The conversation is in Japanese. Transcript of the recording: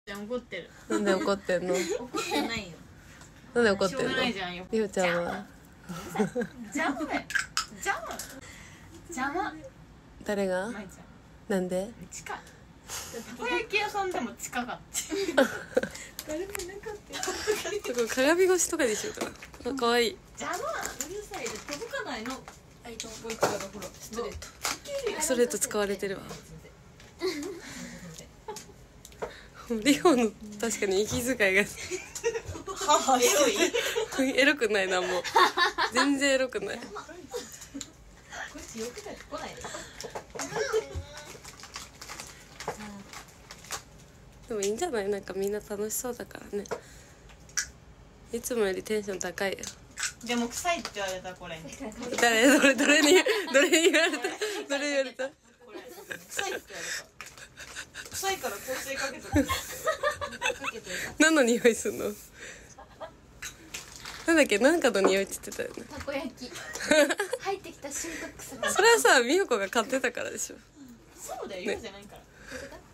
じゃん怒ってる。 なんで怒ってんの？ 怒ってないよ。 なんで怒ってんの？ しょうがないじゃんよ。 りほちゃんは邪魔だよ。邪魔。 誰が？ まいちゃん。 なんで？ 近い。たこ焼き屋さんでも近かった。誰もいなかったよ。 これ鏡越しとかでしょうか。あ、可愛い。 邪魔。うるさいで届かないの。あいとこいつからほらストレート。 ストレート使われてるわ。リホの確かに息遣いが母エロい。 エロくないな、もう全然エロくない。 こいつよくない来ないで。 でもいいんじゃない？なんかみんな楽しそうだからね。いつもよりテンション高いよ。 でも臭いって言われたこれ。 どれに言われた？どれ言われた？ これ臭いって言われた。臭いから香水かけとく。 何の匂いすんの？なんだっけ、なんかの匂いって言ってたよね。 たこ焼き入ってきた瞬間臭くそれはさ、美穂子が買ってたからでしょ。 そうだよ、言うじゃないから。